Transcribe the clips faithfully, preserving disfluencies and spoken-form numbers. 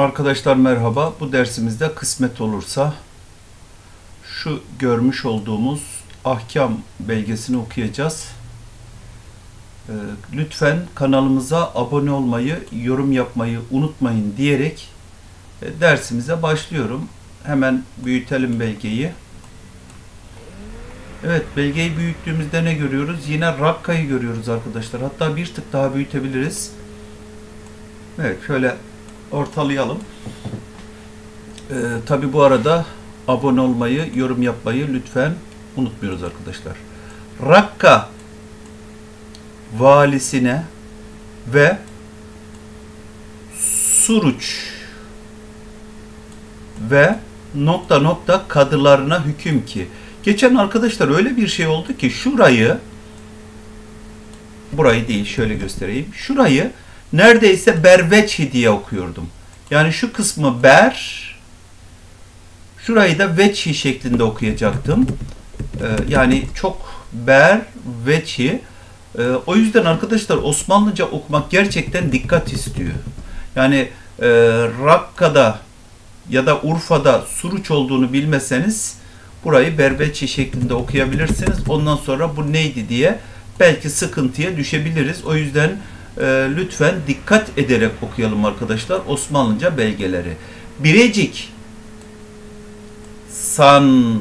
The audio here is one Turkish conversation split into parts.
Arkadaşlar merhaba. Bu dersimizde kısmet olursa şu görmüş olduğumuz ahkam belgesini okuyacağız. Ee, lütfen kanalımıza abone olmayı, yorum yapmayı unutmayın diyerek e, dersimize başlıyorum. Hemen büyütelim belgeyi. Evet, belgeyi büyüttüğümüzde ne görüyoruz? Yine Rakka'yı görüyoruz arkadaşlar. Hatta bir tık daha büyütebiliriz. Evet, şöyle ortalayalım. Ee, Tabi bu arada abone olmayı, yorum yapmayı lütfen unutmuyoruz arkadaşlar. Rakka valisine ve Suruç ve nokta nokta kadılarına hüküm ki. Geçen arkadaşlar öyle bir şey oldu ki şurayı, burayı değil şöyle göstereyim. Şurayı neredeyse berveçhi diye okuyordum. Yani şu kısmı ber, şurayı da veçhi şeklinde okuyacaktım. Ee, yani çok ber, veçhi. Ee, o yüzden arkadaşlar Osmanlıca okumak gerçekten dikkat istiyor. Yani e, Rakka'da ya da Urfa'da Suruç olduğunu bilmeseniz burayı berveçhi şeklinde okuyabilirsiniz. Ondan sonra bu neydi diye belki sıkıntıya düşebiliriz. O yüzden e, lütfen dikkat ederek okuyalım arkadaşlar Osmanlıca belgeleri. Birecik, san,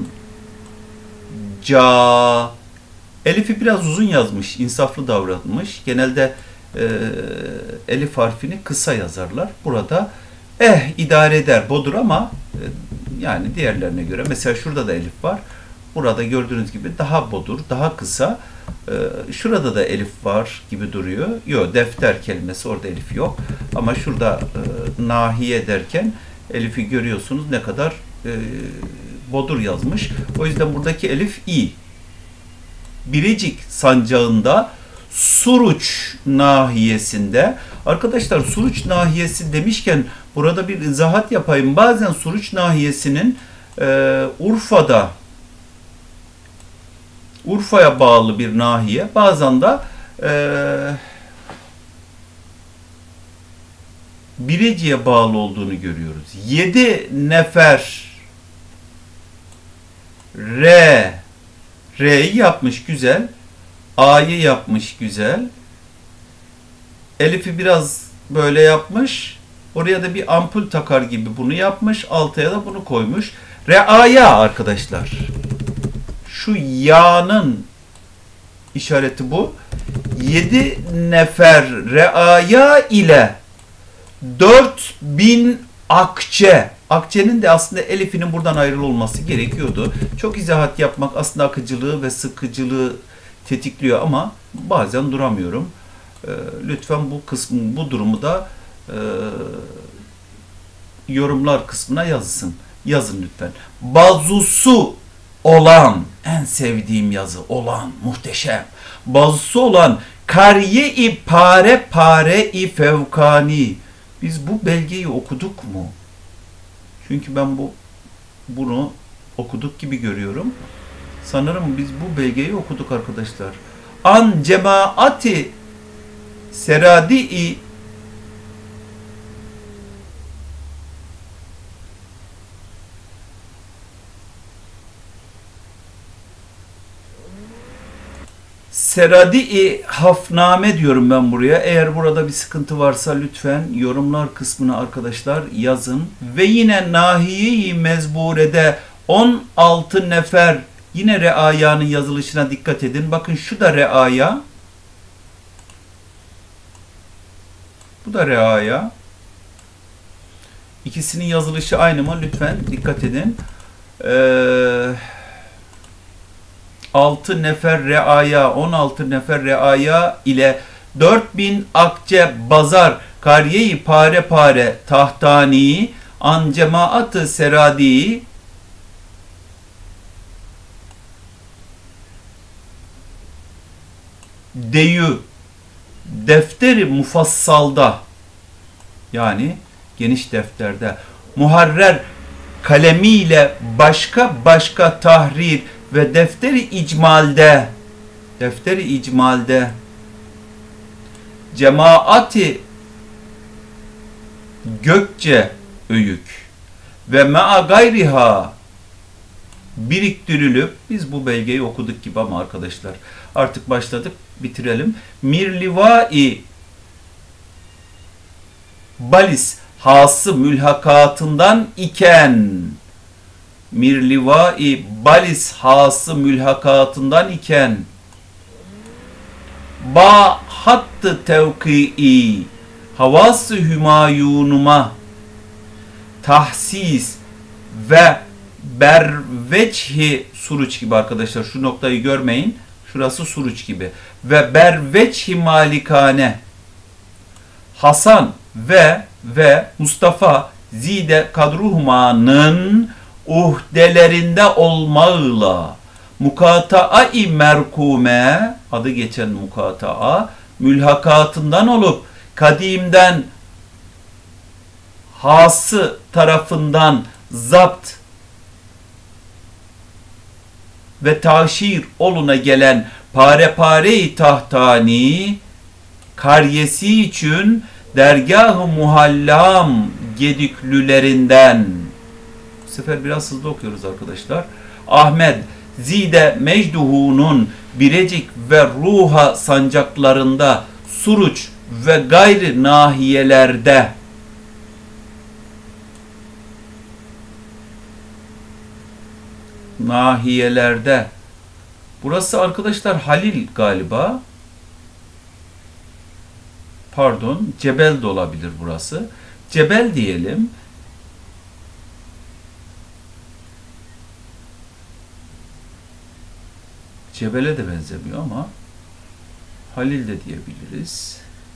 ca, Elif'i biraz uzun yazmış, insaflı davranmış. Genelde e, elif harfini kısa yazarlar. Burada eh idare eder, bodur ama e, yani diğerlerine göre. Mesela şurada da elif var. Burada gördüğünüz gibi daha bodur, daha kısa. E, şurada da elif var gibi duruyor. Yok, defter kelimesi, orada elif yok. Ama şurada e, nahiye derken elifi görüyorsunuz ne kadar e, bodur yazmış. O yüzden buradaki elif i. Birecik sancağında Suruç nahiyesinde, arkadaşlar Suruç nahiyesi demişken burada bir izahat yapayım. Bazen Suruç nahiyesinin e, Urfa'da Urfa'ya bağlı bir nahiye, bazen de e, Birecik'e bağlı olduğunu görüyoruz. Yedi nefer R R'yi yapmış güzel. A'yı yapmış güzel. Elif'i biraz böyle yapmış. Oraya da bir ampul takar gibi bunu yapmış. Altıya da bunu koymuş. Re'aya arkadaşlar. Şu ya'nın işareti bu. Yedi nefer re'aya ile dört bin akçe. Akçenin de aslında elifinin buradan ayrılı olması gerekiyordu. Çok izahat yapmak aslında akıcılığı ve sıkıcılığı tetikliyor ama bazen duramıyorum. E, lütfen bu kısmı, bu durumu da e, yorumlar kısmına yazsın. Yazın lütfen. Bazusu olan, en sevdiğim yazı olan, muhteşem. Bazusu olan kariye-i pare pare-i fevkani. Biz bu belgeyi okuduk mu? Çünkü ben bu bunu okuduk gibi görüyorum. Sanırım biz bu belgeyi okuduk arkadaşlar. An cemaati seradi-i Seradi-i Hafname diyorum ben buraya. Eğer burada bir sıkıntı varsa lütfen yorumlar kısmına arkadaşlar yazın. Ve yine Nahiye-i Mezbure'de on altı nefer, yine reayanın yazılışına dikkat edin. Bakın şu da reaya. Bu da reaya. İkisinin yazılışı aynı mı? Lütfen dikkat edin. Eee altı nefer reaya, on altı nefer reaya ile dört bin akçe bazar kariye-i pare pare tahtani an cemaat-ı seradi deyü defteri mufassalda, yani geniş defterde muharrer kalemiyle başka başka tahrir ve defteri icmalde defteri icmalde cemaati Gökçe öyük ve ma'a gayriha biriktirilip, biz bu belgeyi okuduk gibi ama arkadaşlar artık başladık, bitirelim. Mirlivai balis hası mülhakatından iken, mirlivai balis hası mülhakatından iken, ba hattı tevkii havası hümayunuma tahsis ve berveçhi suruç gibi arkadaşlar, şu noktayı görmeyin, şurası suruç gibi, ve berveçhi malikane Hasan ve ve Mustafa zide kadruhmanın uhdelerinde olmağıyla mukata'a-i merkume, adı geçen mukata'a mülhakatından olup kadimden hası tarafından zapt ve taşir oluna gelen pare pare-i tahtani karyesi için dergah-ı muhallam gediklülerinden, bu sefer biraz hızlı okuyoruz arkadaşlar. Ahmet zide mecduhunun Birecik ve Ruha sancaklarında Suruç ve gayri nahiyelerde nahiyelerde burası arkadaşlar Halil galiba, pardon Cebel de olabilir burası, Cebel diyelim. Cebel'e de benzemiyor ama Halil de diyebiliriz.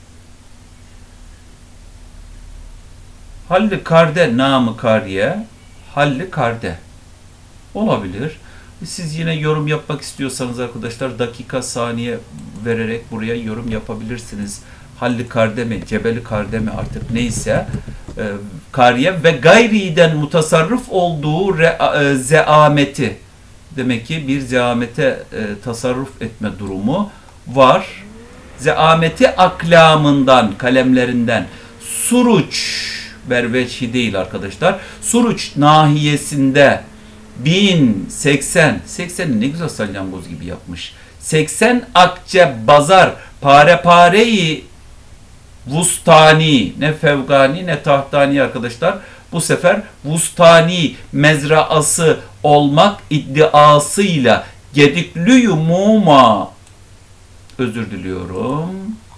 Halli Karde namı Kariye, Halli Karde olabilir. Siz yine yorum yapmak istiyorsanız arkadaşlar dakika saniye vererek buraya yorum yapabilirsiniz. Halli Karde mi, Cebeli Karde mi artık neyse e, Kariye ve gayriden mutasarrıf olduğu re, e, zeameti, demek ki bir zeamete e, tasarruf etme durumu var. Zeameti aklamından, kalemlerinden Suruç, berveçhi değil arkadaşlar, Suruç nahiyesinde bin seksen, sekseni ne güzel salyangoz gibi yapmış. seksen akçe bazar pare pareyi vustani, ne fevgani ne tahtani arkadaşlar. Bu sefer vustani mezraası olmak iddiasıyla gediklü muma, özür diliyorum,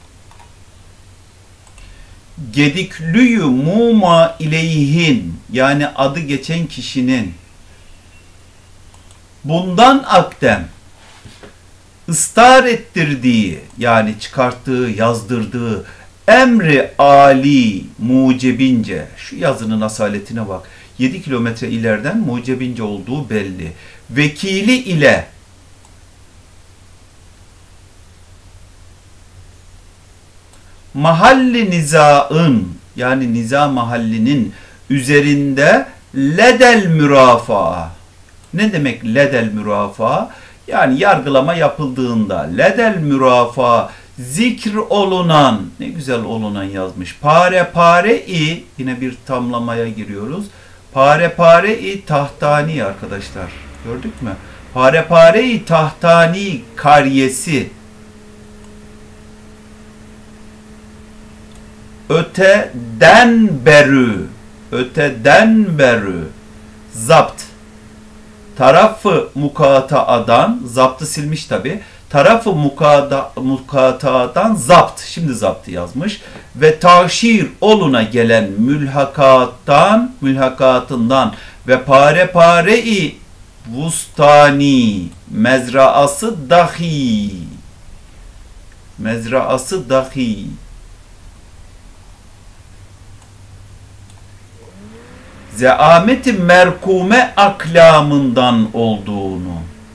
gediklü muma ileyhin, yani adı geçen kişinin bundan akdem ıstar ettirdiği, yani çıkarttığı, yazdırdığı emri ali mucebince, şu yazının asaletine bak, yedi kilometre ileriden mucebince olduğu belli. Vekili ile mahalli nizaın, yani niza mahallinin üzerinde ledel mürafaa. Ne demek ledel mürafaa? Yani yargılama yapıldığında ledel mürafaa zikr olunan, ne güzel olunan yazmış. Pare pare-i, yine bir tamlamaya giriyoruz. Pare pare-i tahtani arkadaşlar. Gördük mü? Pare pare-i tahtani karyesi. Öteden berü, öteden berü zapt. Tarafı mukataadan, zaptı silmiş tabi. Tarafı mukada, mukataadan zapt, şimdi zaptı yazmış. Ve taşir oluna gelen mülhakattan, mülhakatından ve pare pare-i vustani mezraası dahi. Mezraası dahi. Zeameti merkume aklamından olduğunu,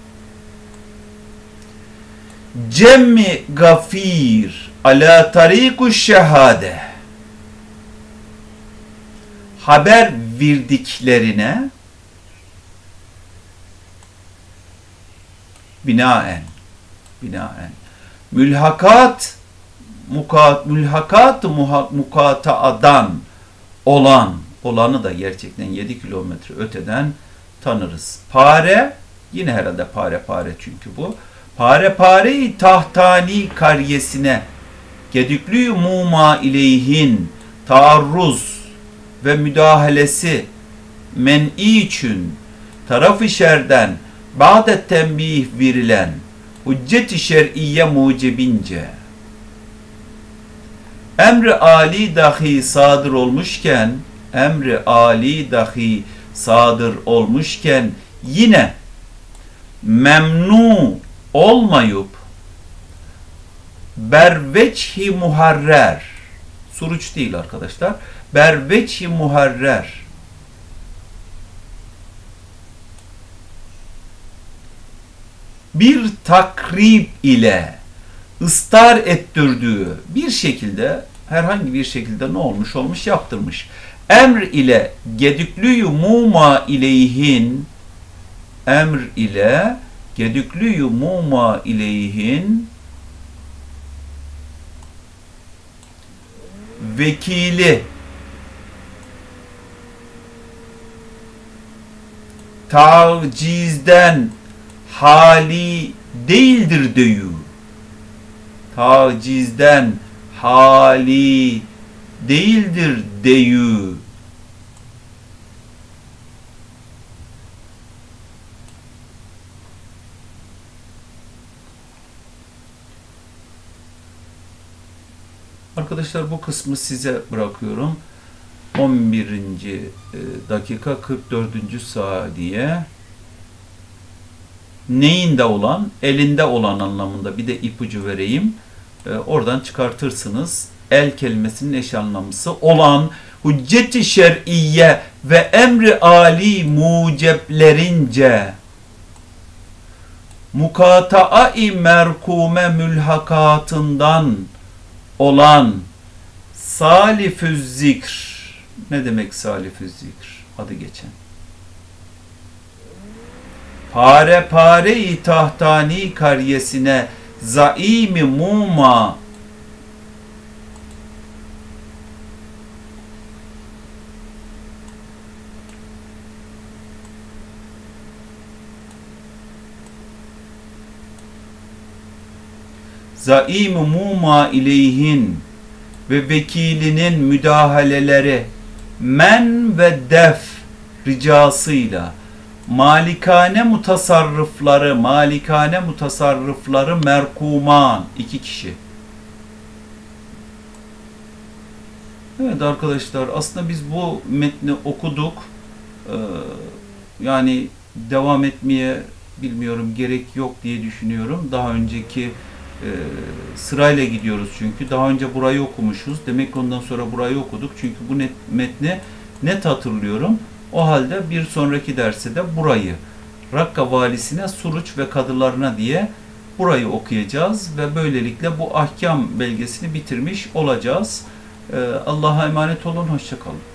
cemmi gafir ala tariku şehade haber verdiklerine binaen binaen mülhakat mukat mülhakat mukataadan olan olanı da gerçekten yedi kilometre öteden tanırız. Pare, yine herhalde pare pare çünkü bu. Pare pare-i tahtani karyesine gedüklü muma ileyhin taarruz ve müdahalesi men'i için taraf-ı şerden ba'de tembih verilen hüccet-i şer'iyye mucibince emri âli dahi sadır olmuşken emri âli dahi sadır olmuşken yine memnu olmayıp berveçhi muharrer, suruç değil arkadaşlar, berveçhi muharrer bir takrib ile ıstar ettirdiği bir şekilde, herhangi bir şekilde ne olmuş olmuş yaptırmış. Emr ile gedüklüyü muma ileyhin emr ile gedüklüyü muma ileyhin vekili tacizden hali değildir diyor. Tacizden hali değildir diyor. Arkadaşlar bu kısmı size bırakıyorum. on birinci dakika kırk dördüncü saniye. Neyinde olan, elinde olan anlamında bir de ipucu vereyim. Ee, oradan çıkartırsınız. El kelimesinin eş anlamlısı olan hüccet-i şer'iyye ve emri âli muceplerince mukata'a-i merkume mülhakatından olan salifü zikr. Ne demek salifü zikr? Adı geçen. Pare pare-i tahtani karyesine zaimi muma zaim-i muma ileyhin ve vekilinin müdahaleleri men ve def ricasıyla malikane mutasarrıfları malikane mutasarrıfları merkuman iki kişi. Evet arkadaşlar, aslında biz bu metni okuduk. Ee, yani devam etmeye bilmiyorum gerek yok diye düşünüyorum. Daha önceki e, sırayla gidiyoruz çünkü. Daha önce burayı okumuşuz. Demek ki ondan sonra burayı okuduk. Çünkü bu net, metni net hatırlıyorum. O halde bir sonraki derste de burayı Rakka valisine, Suruç ve kadılarına diye burayı okuyacağız ve böylelikle bu ahkam belgesini bitirmiş olacağız. Ee, Allah'a emanet olun. Hoşça kalın.